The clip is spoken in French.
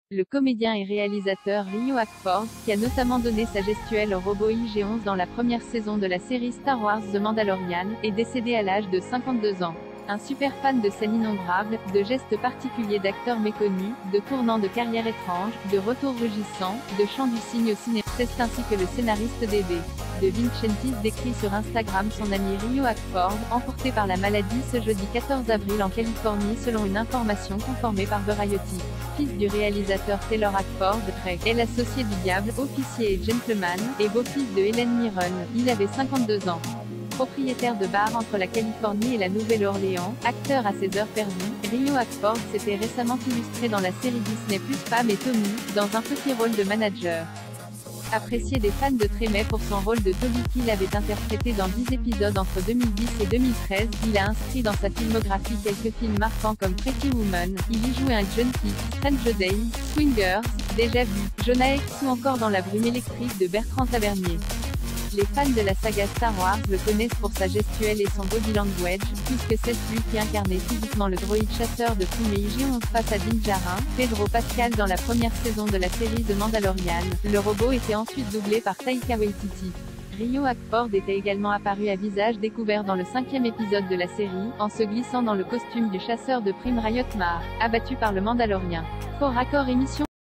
Le comédien et réalisateur Rio Hackford, qui a notamment donné sa gestuelle au robot IG-11 dans la première saison de la série Star Wars The Mandalorian, est décédé à l'âge de 52 ans. Un super fan de scènes innombrables, de gestes particuliers d'acteurs méconnus, de tournants de carrière étranges, de retours rugissants, de chants du cygne au cinéma. C'est ainsi que le scénariste D.B. de Vincentis décrit sur Instagram son ami Rio Hackford, emporté par la maladie ce jeudi 14 avril en Californie selon une information conformée par Variety. Fils du réalisateur Taylor Hackford, Ray est l'associé du diable, officier et gentleman, et beau-fils de Helen Mirren. Il avait 52 ans. Propriétaire de bar entre la Californie et la Nouvelle-Orléans, acteur à ses heures perdues, Rio Hackford s'était récemment illustré dans la série Disney+ Pam et Tommy, dans un petit rôle de manager. Apprécié des fans de Tremay pour son rôle de Toby qu'il avait interprété dans 10 épisodes entre 2010 et 2013, il a inscrit dans sa filmographie quelques films marquants comme Pretty Woman, il y jouait un junkie, Stranger Days, Swingers, Déjà Vu, Jonah Hex ou encore dans La Brume électrique de Bertrand Tavernier. Les fans de la saga Star Wars le connaissent pour sa gestuelle et son body language, puisque c'est lui qui incarnait physiquement le droïde chasseur de primes IG-11 face à Din Djarin, Pedro Pascal dans la première saison de la série The Mandalorian. Le robot était ensuite doublé par Taika Waititi. Rio Hackford était également apparu à visage découvert dans le 5e épisode de la série, en se glissant dans le costume du chasseur de primes Riot Mar, abattu par le Mandalorien. Fort Raccord émission.